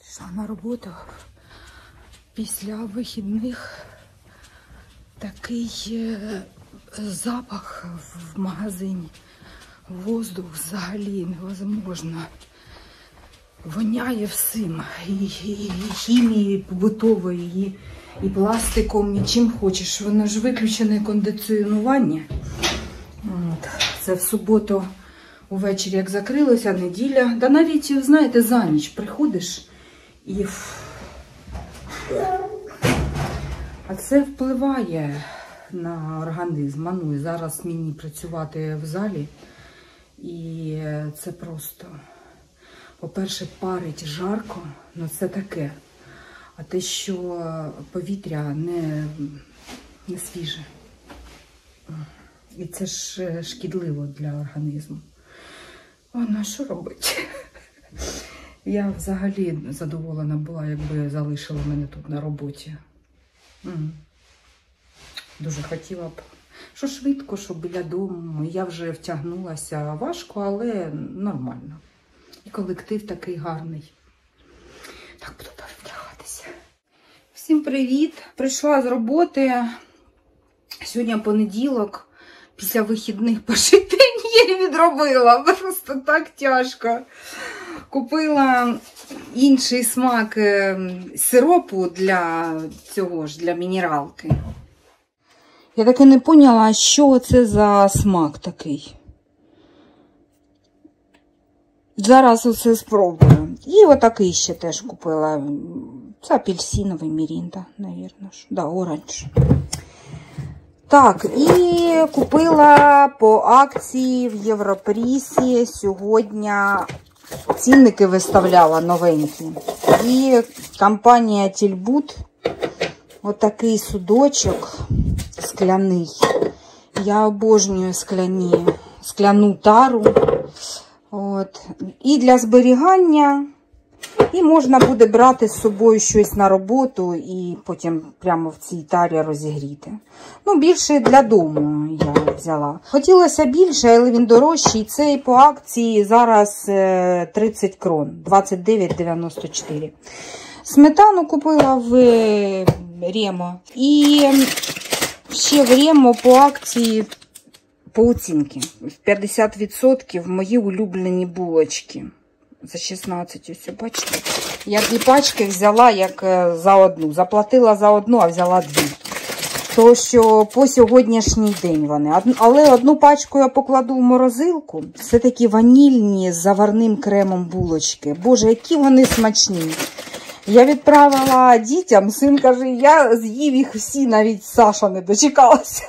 Пішла на роботу. Після вихідних такий запах в магазині. Воздух взагалі невозможно. Воняє всім. І хімією побутовою, і пластиком, і чим хочеш. Воно ж виключене кондиціонування. От. Це в суботу увечері, як закрилося, неділя. Да навіть, знаєте, за ніч приходиш і... А це впливає на організм. Ну, і зараз мені працювати в залі. І це просто, по-перше, парить жарко, ну це таке. А те, що повітря не свіже. І це ж шкідливо для організму. О, ну що робити? Я взагалі задоволена була, якби залишили мене тут на роботі. Дуже хотіла б. Що швидко, що біля дому. Я вже втягнулася. Важко, але нормально. І колектив такий гарний. Так, буду далі втягатися. Всім привіт! Прийшла з роботи. Сьогодні понеділок. Після вихідних перший день я відробила. Просто так тяжко. Купила інший смак сиропу для цього ж, для мінералки. Я таки не поняла, що це за смак такий. Зараз оце спробую. І отакий ще теж купила. Це апельсиновий мірінда, мабуть. Да, оранж. Так, і купила по акції в Європрісі. Сьогодні цінники виставляла новенькі. І компанія Тільбут. Отакий судочок скляний. Я обожнюю скляну тару. От. І для зберігання. І можна буде брати з собою щось на роботу і потім прямо в цій тарі розігріти. Ну, більше для дому я взяла. Хотілося більше, але він дорожчий. Цей по акції зараз 30 крон. 29,94. Сметану купила в Ремо. І ще в Ремо по акції по оцінки. 50% мої улюблені булочки. За 16, ось, бачите. Я 2 пачки взяла як за одну. Заплатила за одну, а взяла 2. То, що по сьогоднішній день вони. Але одну пачку я покладу в морозилку. Це такі ванільні з заварним кремом булочки. Боже, які вони смачні. Я відправила дітям, син каже, я з'їв їх всі, навіть Саша не дочекалася.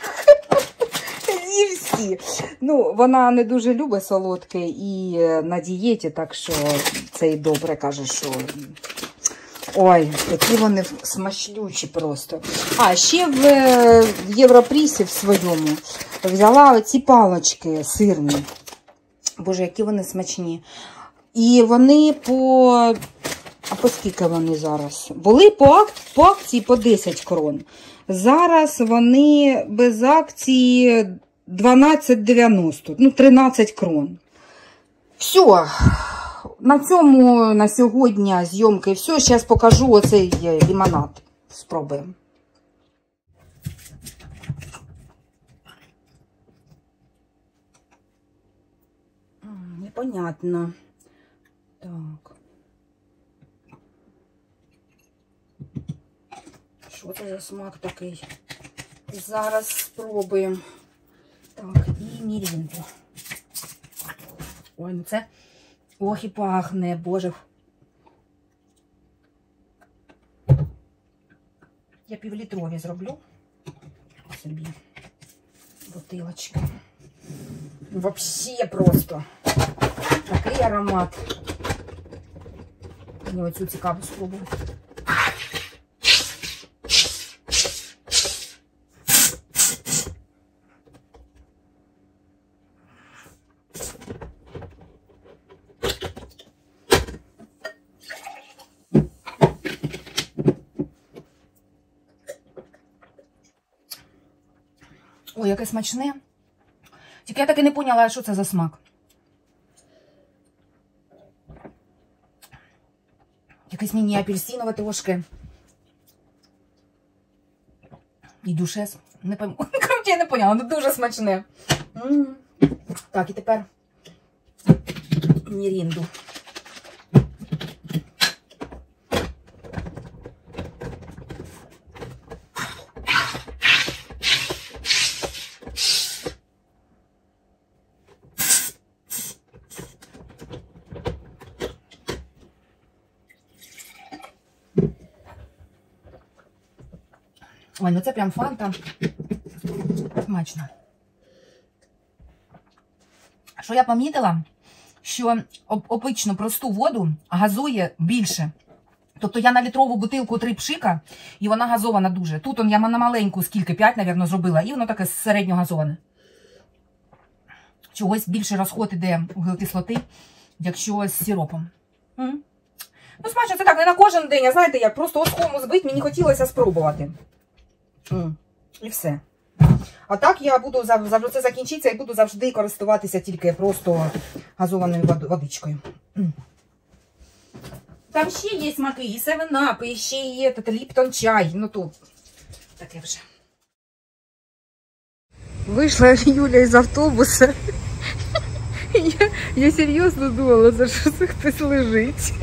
З'їв всі. Ну, вона не дуже любить солодке і на дієті, так що це і добре, каже, що... Ой, які вони смачнючі просто. А, ще в Європрісі в своєму взяла оці палочки сирні. Боже, які вони смачні. І вони по... А по скільки вони зараз? Були по акції по 10 крон. Зараз вони без акції 12,90. Ну, 13 крон. Все. На цьому на сьогодні зйомки все. Зараз покажу оцей лимонад. Спробуємо. Непонятно. Так. Що це за смак такий? Зараз спробуємо. Так, і мірінду. Ой, ну це... Ох, і пахне, боже. Я півлітрові зроблю собі бутилочки. Вообще просто. Такий аромат. Мені оцю цікаво спробую. Ой, яке смачне. Тільки я так і не поняла, що це за смак. якесь мені апельсинове трошки. І дюшес. Не пойму. Короче, я не поняла, воно дуже смачне. Так, і тепер мірінду. Ой, ну це прям фанта. Смачно. Що я помітила? Що обичну просту воду газує більше. Тобто я на літрову бутилку 3 пшика, і вона газована дуже. Тут я на маленьку, скільки, 5, мабуть, зробила, і воно таке середньо газоване. Чогось більше розход іде вуглекислоти, якщо з сиропом. Ну, смачно, це так, не на кожен день, а знаєте, як просто оскому збить, мені хотілося спробувати. І все. А так я буду, завжди це закінчиться і буду завжди користуватися тільки просто газованою водичкою. Там ще є смаки, і 7-Up, і ще є Ліптон чай. Ну тут таке вже. Вийшла Юля із автобуса. Я серйозно думала, за що це хтось лежить.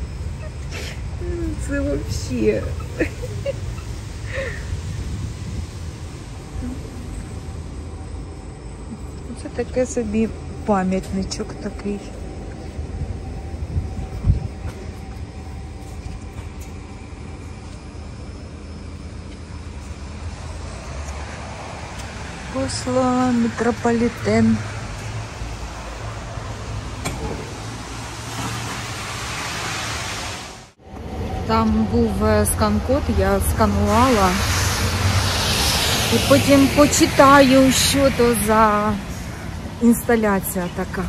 Це взагалі. Це таке собі пам'ятничок такий. Посла метрополітен. Там був скан-код, я сканувала. І потім почитаю, що то за інсталяція така.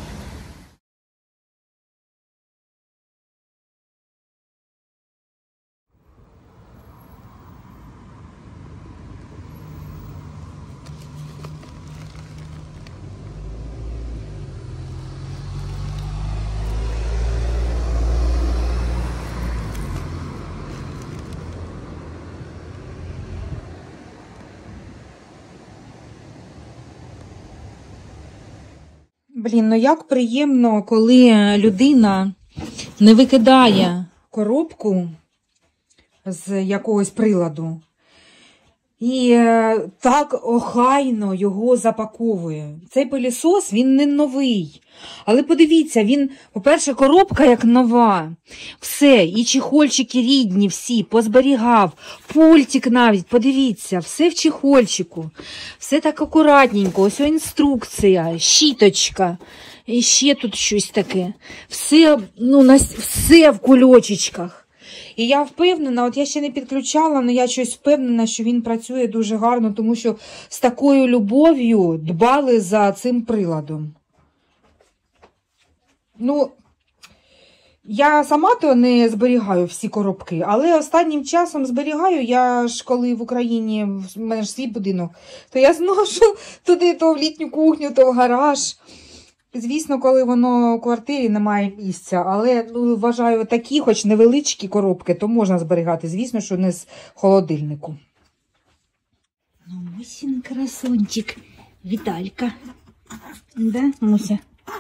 Блін, ну як приємно, коли людина не викидає коробку з якогось приладу і так охайно його запаковує. Цей пилісос, він не новий. Але подивіться, він, по-перше, коробка як нова. Все, і чехольчики рідні всі, позберігав. Пультик навіть, подивіться, все в чехольчику. Все так акуратненько, ось інструкція, щіточка. І ще тут щось таке. Все, ну, все в кульочечках. І я впевнена, от я ще не підключала, але я щось впевнена, що він працює дуже гарно, тому що з такою любов'ю дбали за цим приладом. Ну, я сама то не зберігаю всі коробки, але останнім часом зберігаю. Я ж коли в Україні, в мене ж свій будинок, то я зношу туди то в літню кухню, то в гараж. Звісно, коли воно в квартирі немає місця, але ну, вважаю, такі, хоч невеличкі коробки, то можна зберігати. Звісно, що не з холодильнику. Ну, Мусін красунчик. Віталька. Да, Муся?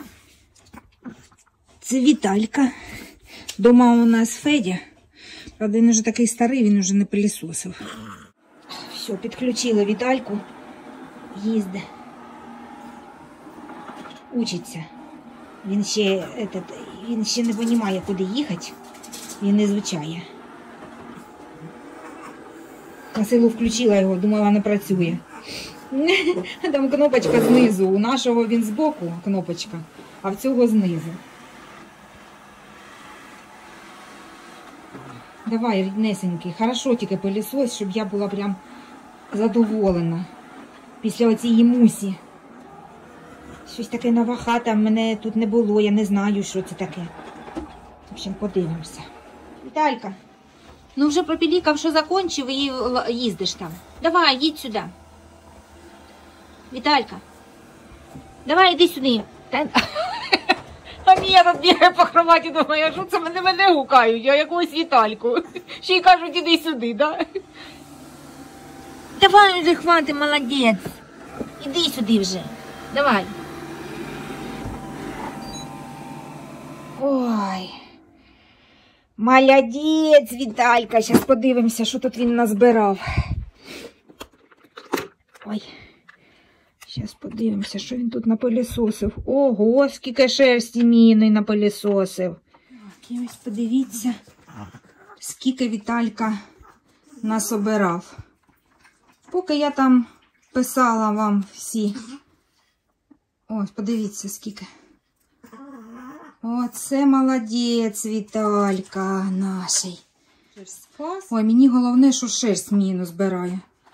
Це Віталька. Дома у нас Федя. Правда, він вже такий старий, він вже не пилісосив. Все, підключила Вітальку. Їзде. Учиться. Він ще не розуміє, куди їхати. Він не звучає. На силу включила його, думала, не працює. Там кнопочка знизу. У нашого він збоку кнопочка, а в цього знизу. Давай, ріднесенький. Хорошо тільки пилісос, щоб я була прям задоволена. Після оцієї мусі. Щось таке нова хата, мене тут не було, я не знаю, що це таке. В общем, подивимося. Віталька, ну вже пропілікав, що закончив і їздиш там. Давай, їдь сюди. Віталька, давай, іди сюди. А мій я тут бігаю по кроваті, думаю, а що це мене гукають, а якогось Вітальку. Ще й кажуть, іди сюди, да? Давай вже хвати, молодець. Іди сюди вже. Давай. Ой. Молодець, Віталька. Зараз подивимося, що тут він назбирав. Ой. Зараз подивимося, що він тут напилісосив. Ого, скільки шерсті міни напилісосив. Так, і ось подивіться, скільки Віталька насобирав. Поки я там писала вам всі. Ось, подивіться, скільки. Оце молодець, Віталька наший. Ой, мені головне, що шерсть міну збирає.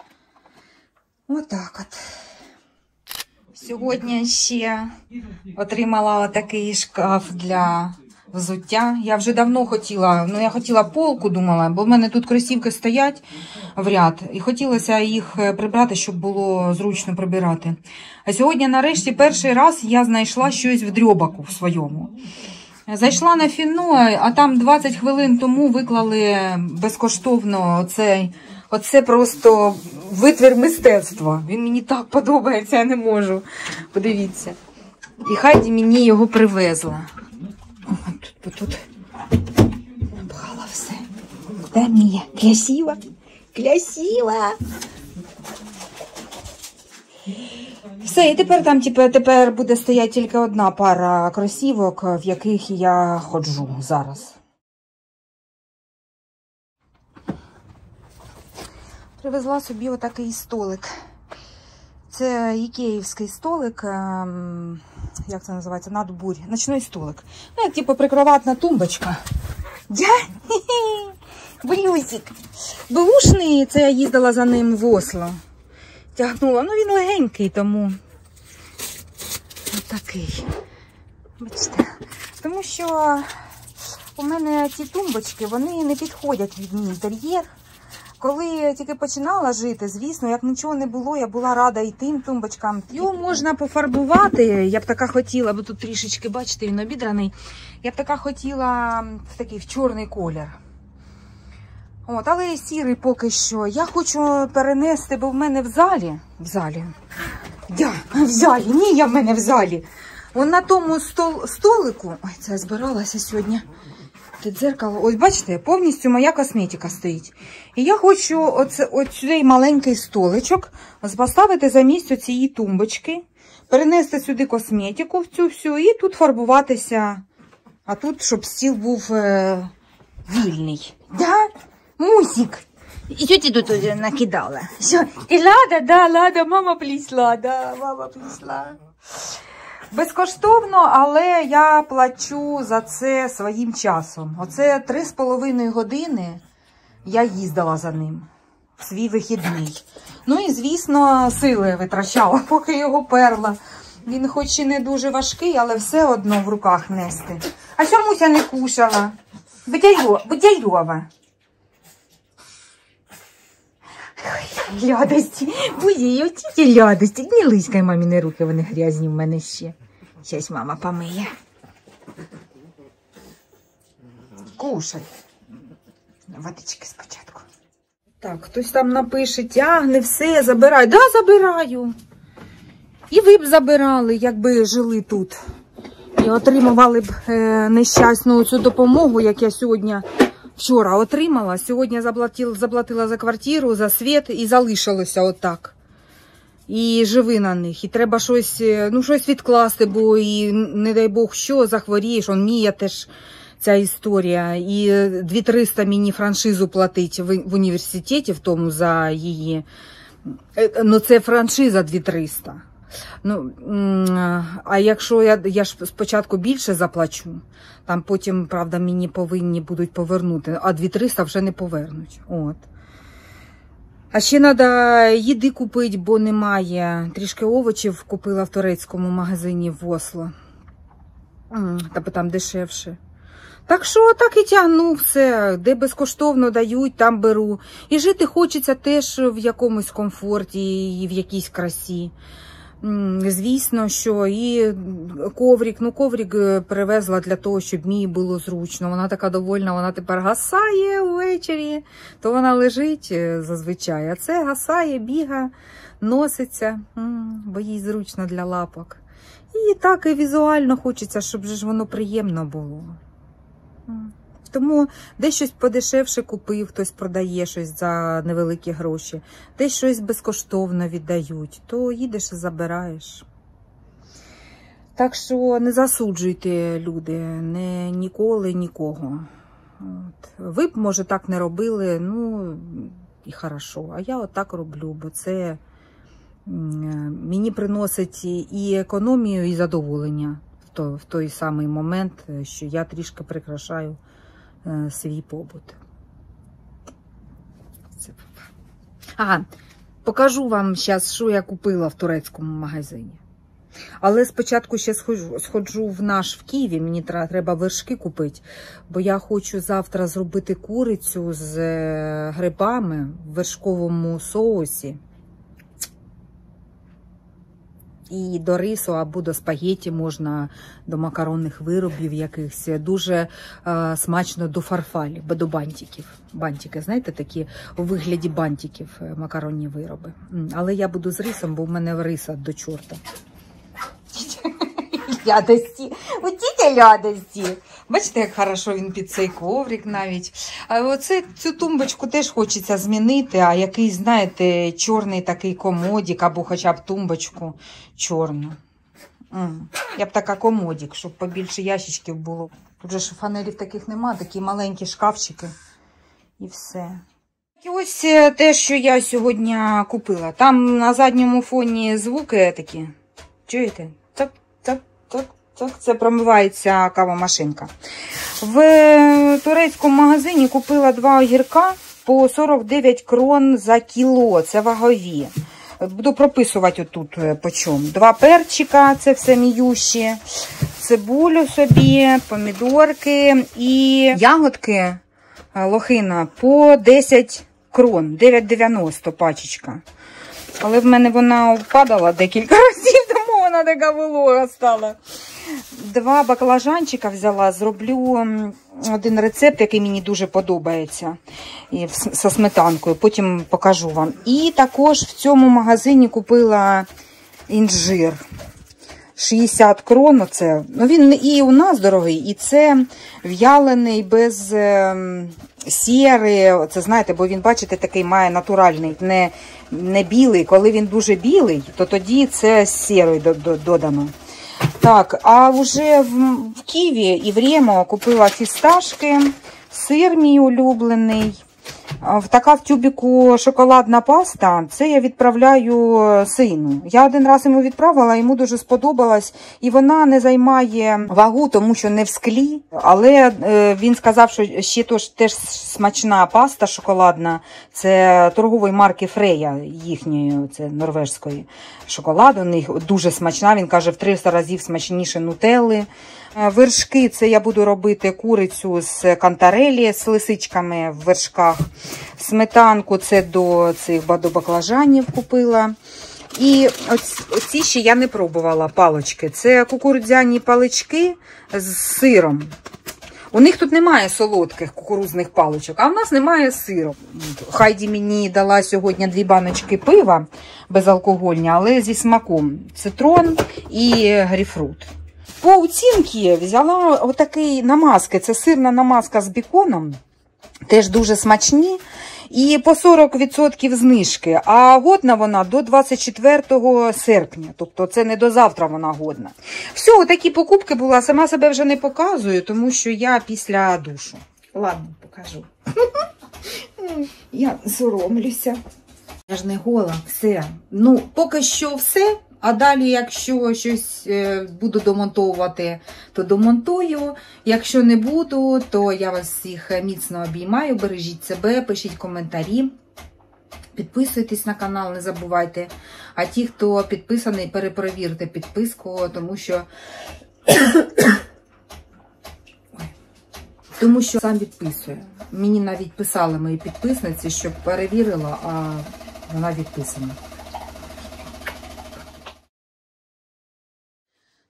Отак от. Сьогодні ще отримала отакий шкаф для взуття. Я вже давно хотіла, я хотіла полку, думала, бо в мене тут кросівки стоять в ряд. І хотілося їх прибрати, щоб було зручно прибирати. А сьогодні, нарешті, перший раз я знайшла щось в дрьобаку в своєму. Зайшла на Фіно, а там 20 хвилин тому виклали безкоштовно оцей. Оце просто витвір мистецтва. Він мені так подобається, я не можу. Подивіться. І Хайді мені його привезла. Тут набрала все. Да, Мія? Красиво? Красиво! Все, і тепер там тепер буде стояти тільки одна пара кросівок, в яких я ходжу зараз. Привезла собі отакий столик. Це ікеївський столик, як це називається, надбурь, ночний столик. Ну, як типу прикроватна тумбочка. Блюзик. Бушний, це я їздила за ним в Осло. Тягнула, він легенький, тому отакий. Бачите, тому що у мене ці тумбочки, вони не підходять під мій інтер'єр. Коли я тільки починала жити, звісно, як нічого не було, я була рада і тим тумбочкам. Його можна пофарбувати, я б така хотіла, бо тут трішечки, бачите, він обідраний. Я б така хотіла в чорний колір. Але сірий поки що. Я хочу перенести, бо в мене в залі. Ні, я в мене в залі. Вон на тому столику, ой, це я збиралася сьогодні. Дзеркало. Ось бачите, повністю моя косметика стоїть. І я хочу цей маленький столичок поставити замість цієї тумбочки, перенести сюди косметику в цю всю і тут фарбуватися. А тут, щоб стіл був вільний. Да? Мусик. І що ти тут накидала? Що? І Лада? Да, Лада, мама плісла. Да, мама плісла. Безкоштовно, але я плачу за це своїм часом. Оце 3,5 години я їздила за ним в свій вихідний. І, звісно, сили витрачала, поки його перла. Він хоч і не дуже важкий, але все одно в руках нести. А що Муся не кушала? Будяйова. Лядості. Бузі, оці ті лядості. Не лискай маміни руки, вони грязні в мене ще. Щас мама помиє. Кушай. Водички спочатку. Так, хтось там напише, тягне, все, забирай. Да, забираю. І ви б забирали, якби жили тут. І отримували б нещасну цю допомогу, як я вчора отримала. Сьогодні заплатила за квартиру, за світ і залишилося отак. І живи на них. І треба щось відкласти, бо і, не дай Бог, що, захворієш. Мія теж ця історія. І 2300 мені франшизу платить в університеті, в тому за її. Це франшиза 2300. А якщо я ж спочатку більше заплачу, там потім, правда, мені повинні будуть повернути, а 2300 вже не повернуть. От. А ще треба їди купити, бо немає. Трішки овочів купила в турецькому магазині в Осло. Там дешевше. Так що так і тягну все. Де безкоштовно дають, там беру. І жити хочеться теж в якомусь комфорті і в якійсь красі. Звісно, що і коврик, ну коврик привезла для того, щоб мені було зручно. Вона така довольна, вона тепер гасає ввечері, то вона лежить зазвичай, а це гасає, бігає, носиться, бо їй зручно для лапок. І так і візуально хочеться, щоб ж воно приємно було. Тому десь щось подешевше купив, хтось продає щось за невеликі гроші, десь щось безкоштовно віддають, то їдеш і забираєш. Так що не засуджуйте, люди, ніколи нікого. Ви б, може, так не робили, ну і хорошо, а я отак роблю, бо це мені приносить і економію, і задоволення в той самий момент, що я трішки прикрашаю свій побут. Ага, покажу вам зараз, що я купила в турецькому магазині. Але спочатку ще сходжу в наш в Києві, мені треба вершки купити, бо я хочу завтра зробити курицю з грибами в вершковому соусі. І до рису або до спагеті можна, до макаронних виробів якихось. Дуже смачно до фарфалі, бо до бантиків. Бантики, знаєте, такі у вигляді бантиків макаронні вироби. Але я буду з рисом, бо в мене риса до чорта. Лядості. Утіте лядості. Бачите, як хорошо він під цей коврик навіть. А цю тумбочку теж хочеться змінити, а якийсь, знаєте, чорний такий комодик, або хоча б тумбочку чорну. Я б така комодик, щоб побільше ящичків було. Тут же фанелів таких нема, такі маленькі шкафчики. І все. І ось те, що я сьогодні купила. Там на задньому фоні звуки такі. Чуєте? Так. Це промивається кавомашинка. В турецькому магазині купила 2 огірка по 49 крон за кіло. Це вагові. Буду прописувати отут по чому. 2 перчика, це все міющі. Цибулю собі, помідорки і ягодки лохина по 10 крон. 9,90 пачечка. Але в мене вона впадала декілька разів, тому вона така волога стала. 2 баклажанчика взяла, зроблю один рецепт, який мені дуже подобається, зі сметанкою, потім покажу вам. І також в цьому магазині купила інжир. 60 крон, оце. Ну, він і у нас дорогий, і це в'ялений без сіри. Це, знаєте, бо він, бачите, такий має натуральний, не білий. Коли він дуже білий, то тоді це з сірою додано. Так, а вже в Києві і в Ремо купила фісташки, сир мій улюблений. Така в тюбіку шоколадна паста, це я відправляю сину. Я один раз йому відправила, йому дуже сподобалась. І вона не займає вагу, тому що не в склі. Але він сказав, що ще теж смачна паста шоколадна. Це торгової марки Фрея, їхньої, це норвежської. Шоколад у них дуже смачна, він каже, в 300 разів смачніше нутелли. Вершки, це я буду робити курицю з кантарелі, з лисичками в вершках. Сметанку це до баклажанів купила. І оці ще я не пробувала палички. Це кукурудзяні палички з сиром. У них тут немає солодких кукурудзних паличок, а в нас немає сиру. Хайді мені дала сьогодні 2 баночки пива безалкогольні, але зі смаком цитрон і грейпфрут. По оцінці взяла отакий намазки. Це сирна намазка з беконом. Теж дуже смачні. І по 40% знижки. А годна вона до 24 серпня. Тобто це не до завтра вона годна. Все, отакі покупки була. Сама себе вже не показую, тому що я після душу. Ладно, покажу. Я соромлюся. Я ж не гола, все. Ну, поки що все. А далі, якщо щось буду домонтовувати, то домонтую. Якщо не буду, то я вас всіх міцно обіймаю. Бережіть себе, пишіть коментарі. Підписуйтесь на канал, не забувайте. А ті, хто підписаний, перепровірте підписку, тому що сам відписує. Мені навіть писали мої підписниці, щоб перевірила, а вона відписана.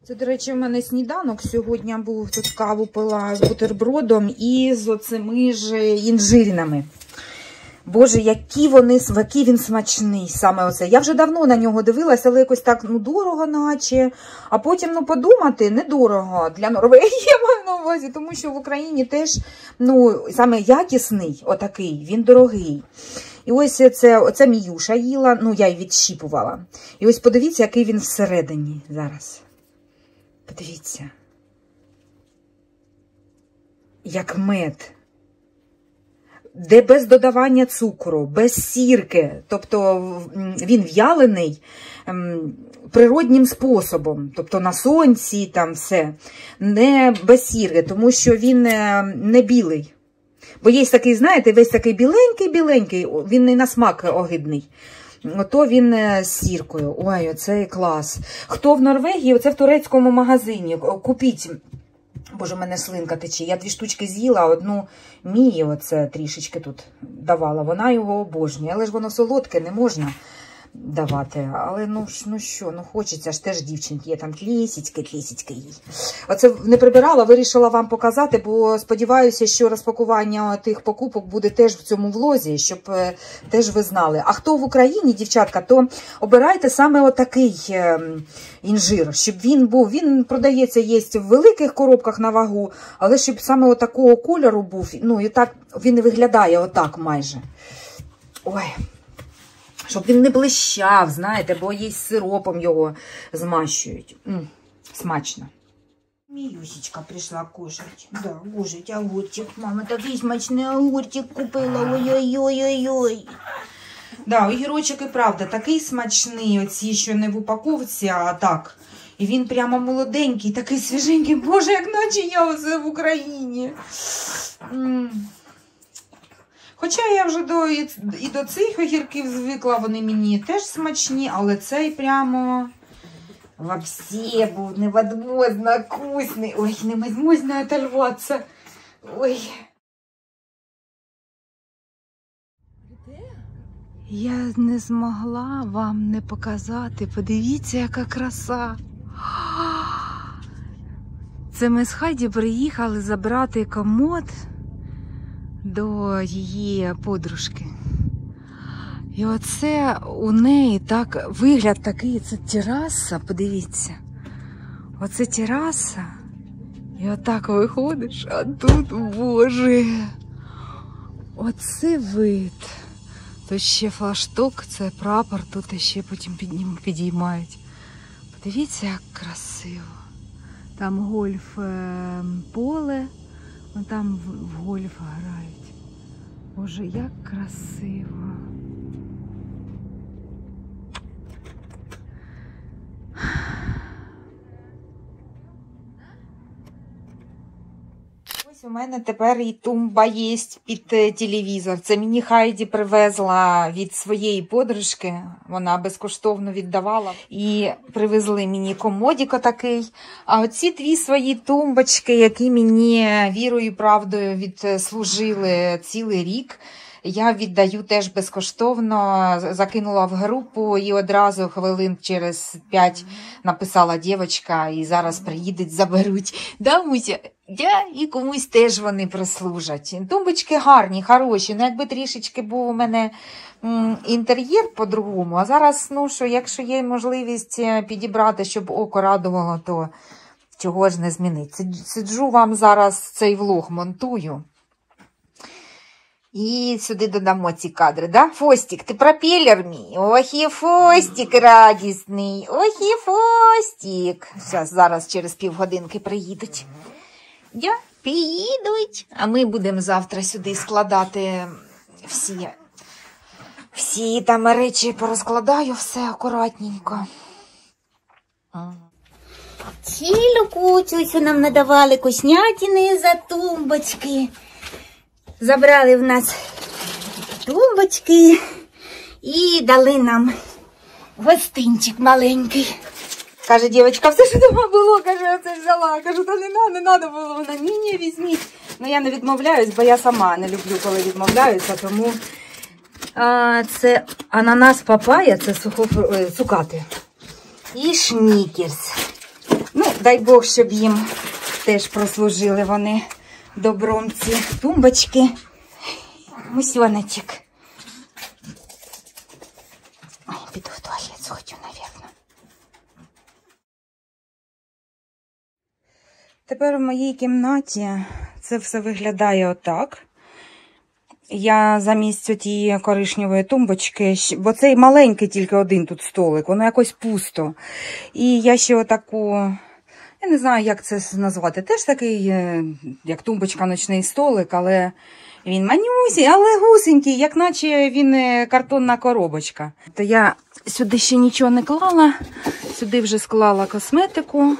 Це, до речі, в мене сніданок сьогодні був, тут каву пила з бутербродом і з оцими ж інжирними. Боже, який він смачний, саме оце. Я вже давно на нього дивилася, але якось так, дорого наче. А потім, подумати, недорого для Норвегії, я маю на увазі, тому що в Україні теж, саме якісний, отакий, він дорогий. І ось оце Міюша їла, я її відщіпувала. І ось подивіться, який він всередині зараз. Подивіться. Як мед. Де без додавання цукру, без сірки. Тобто він в'ялений природнім способом. Тобто на сонці, там все. Не без сірки, тому що він не білий. Бо є такий, знаєте, весь такий біленький, він не на смак огидний. Ото він з сіркою. Ой, оце клас. Хто в Норвегії, оце в турецькому магазині. Купіть. Боже, у мене слинка тече. Я 2 штучки з'їла, одну Мії оце трішечки тут давала. Вона його обожнює. Але ж воно солодке, не можна давати. Але хочеться ж теж дівчинки. Є там тлісічки їй. Оце не прибирала, вирішила вам показати, бо сподіваюся, що розпакування тих покупок буде теж в цьому влозі, щоб теж ви знали. А хто в Україні, дівчатка, то обирайте саме отакий інжир, щоб він був. Він продається, є в великих коробках на вагу, але щоб саме отакого кольору був. І так він не виглядає отак майже. Ой. Щоб він не блищав, знаєте, бо є з сиропом його змащують. Смачно. Міюсечка прийшла кушать. Да, кушать огурчик. Мама такий смачний огурчик купила. Ой-ой-ой-ой-ой. Да, огірочок і правда такий смачний, оці, що не в упаковці, а так. І він прямо молоденький, такий свіженький. Боже, як наче я оце в Україні. Хоча я вже і до цих огірків звикла, вони мені теж смачні, але цей прямо вообще був невозможно вкусний. Ой, невозможно оторваться. Ой. Я не змогла вам не показати. Подивіться, яка краса. Це ми з Хайді приїхали забрати комод до її подружки. І оце у неї так, вигляд такий, це тераса, подивіться. Оце тераса. І отак виходиш, а тут, боже, оце вид. Тут ще флагшток, це прапор, тут ще потім підіймають. Подивіться, як красиво. Там гольф поле, там в гольф грають. Боже, як красиво. Ось у мене тепер і тумба є під телевізор. Це мені Хайді привезла від своєї подружки. Вона безкоштовно віддавала. І привезли мені комодик такий. А оці 2 свої тумбочки, які мені вірою і правдою відслужили цілий рік, я віддаю теж безкоштовно, закинула в групу і одразу хвилин через 5 написала дівчинка, і зараз приїдуть, заберуть. Да, Муся? І комусь теж вони прислужать. Тумбочки гарні, хороші, якби трішечки був у мене інтер'єр по-другому, а зараз, якщо є можливість підібрати, щоб око радувало, то чого ж не змінити. Сиджу вам зараз цей влог монтую. І сюди додамо ці кадри, да? Фостик, ти пропелер мій. Ох і Фостик радісний. Ох і Фостик. Зараз через півгодинки приїдуть. Приїдуть. А ми будемо завтра сюди складати всі там речі, порозкладаю все акуратненько. Цілу кучу нам надавали вкуснятини за тумбочки. Забрали в нас тумбочки і дали нам гостинчик маленький. Каже, дівчинка, все, що дома було, каже, оце взяла. Кажу, та не треба було. Вона, ні, візьміть. Я не відмовляюсь, бо я сама не люблю, коли відмовляюся, тому це ананас папая, це цукати. І шнікерс. дай Бог, щоб їм теж прослужили вони добром ці тумбочки. Мусьоночок. Ой, піду в туалет сходю, навірно. Тепер в моїй кімнаті це все виглядає отак. Я замість тієї коричневої тумбочки, бо цей маленький тільки один тут столик, воно якось пусто. І я ще отаку, я не знаю, як це назвати, теж такий, як тумбочка, ночний столик, але він манюсій, але гусенький, як наче він картонна коробочка. То я сюди ще нічого не клала, сюди вже склала косметику.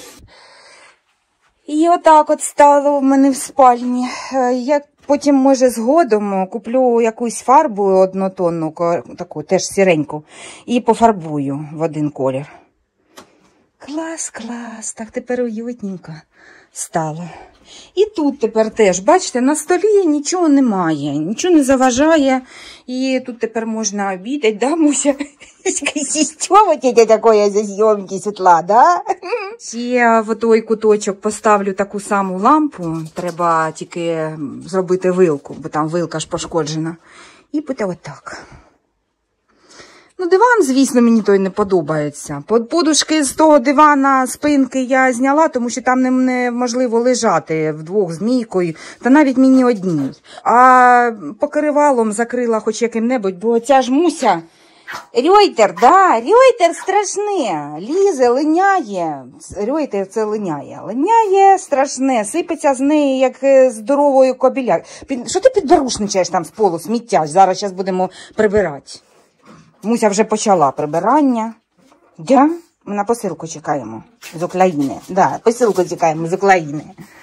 І отак от стало в мене в спальні. Я потім, може, згодом куплю якусь фарбу однотонну, таку теж сіреньку, і пофарбую в один колір. Клас, клас, так тепер уютненько стало. І тут тепер теж, бачите, на столі нічого немає, нічого не заважає. І тут тепер можна обідати, да, Муся? Что вот это такое за съемки, Світла, да? Ще в той куточок поставлю таку саму лампу, треба тільки зробити вилку, бо там вилка ж пошкоджена. І буде отак. Ну, диван, звісно, мені той не подобається. Подушки з того дивана, спинки я зняла, тому що там неможливо лежати вдвох з Мійкою, та навіть мені одній. А покривалом закрила хоч яким-небудь, бо ця ж Муся, Рейтер, да, Рейтер страшне, лізе, линяє. Рейтер це линяє. Линяє страшне, сипеться з неї, як здоровою кобіля. Що ти підберушничаєш там з полу, сміття? Зараз будемо прибирати. Муся вже почала прибирання. Да? Ми на посилку чекаємо з України. Да, посилку чекаємо з України.